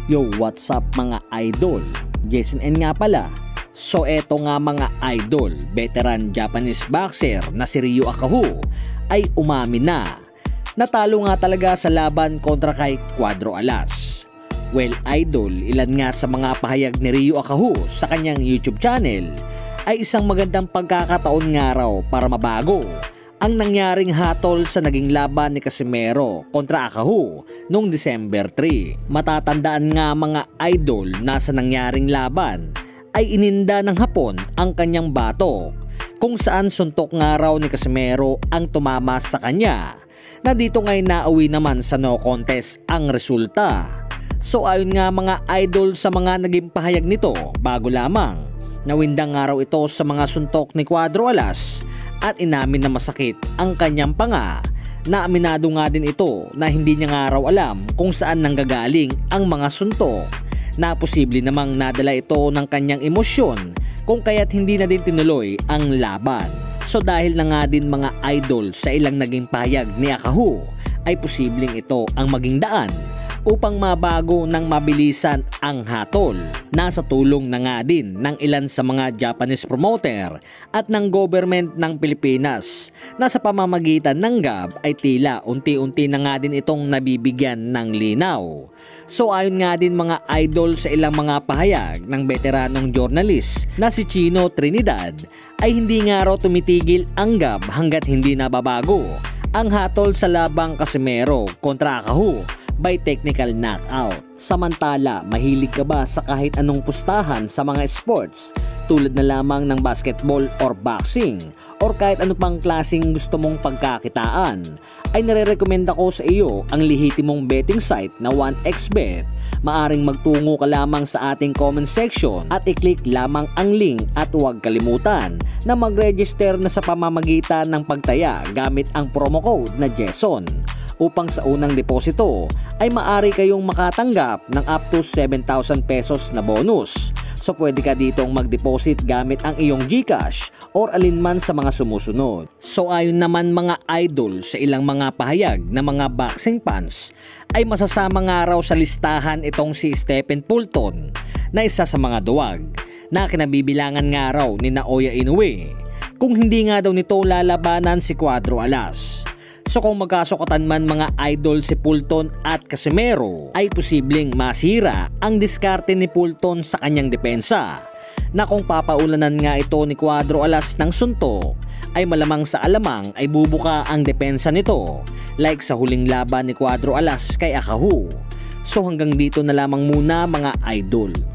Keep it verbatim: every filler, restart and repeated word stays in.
Yo, what's up mga idol? Jason N nga pala. So eto nga mga idol, veteran Japanese boxer na si Ryu Akahu ay umamin na. Natalo nga talaga sa laban kontra kay Cuadro Alas. Well idol, ilan nga sa mga pahayag ni Ryu Akahu sa kanyang YouTube channel ay isang magandang pagkakataon nga raw para mabago ang nangyaring hatol sa naging laban ni Casimero kontra Akahu noong December three. Matatandaan nga mga idol na sa nangyaring laban ay ininda ng Hapon ang kanyang batok kung saan suntok nga raw ni Casimero ang tumama sa kanya, na dito ngay nauwi naman sa no contest ang resulta. So ayon nga mga idol sa mga naging pahayag nito, bago lamang nawindang nga raw ito sa mga suntok ni Cuadro Alas at inamin na masakit ang kanyang panga, na aminado nga din ito na hindi niya nga raw alam kung saan nanggagaling ang mga suntok, na posible namang nadala ito ng kanyang emosyon kung kaya't hindi na din tinuloy ang laban. So dahil na nga din mga idol sa ilang naging pahayag ni Akahu ay posibleng ito ang maging daan upang mabago ng mabilisan ang hatol. Nasa tulong na nga din ng ilan sa mga Japanese promoter at ng government ng Pilipinas, na sa pamamagitan ng G A B ay tila unti-unti na nga din itong nabibigyan ng linaw. So ayon nga din mga idol sa ilang mga pahayag ng veteranong journalist na si Chino Trinidad, ay hindi nga raw tumitigil ang G A B hanggat hindi nababago ang hatol sa labang Casimero kontra Akahu by technical knockout. Samantala, mahilig ka ba sa kahit anong pustahan sa mga sports tulad na lamang ng basketball or boxing or kahit ano pang klaseng gusto mong pagkakitaan, ay nare-recommend ako sa iyo ang lehitimong betting site na one x bet. Maaring magtungo ka lamang sa ating comment section at i-click lamang ang link, at huwag kalimutan na mag-register na sa pamamagitan ng pagtaya gamit ang promo code na Jason, upang sa unang deposito ay maaari kayong makatanggap ng up to seven thousand pesos na bonus. So pwede ka ditong mag-deposit gamit ang iyong GCash or alinman sa mga sumusunod. So ayon naman mga idol sa ilang mga pahayag na mga boxing fans, ay masasama nga raw sa listahan itong si Stephen Fulton na isa sa mga duwag na kinabibilangan nga raw ni Naoya Inoue kung hindi nga daw nito lalabanan si Cuadro Alas. So kung magkasukatan man mga idol si Fulton at Casimero, ay posibleng masira ang diskarte ni Fulton sa kanyang depensa, na kung papaulanan nga ito ni Cuadro Alas ng suntok, ay malamang sa alamang ay bubuka ang depensa nito, like sa huling laban ni Cuadro Alas kay Akahu. So hanggang dito na lamang muna mga idol.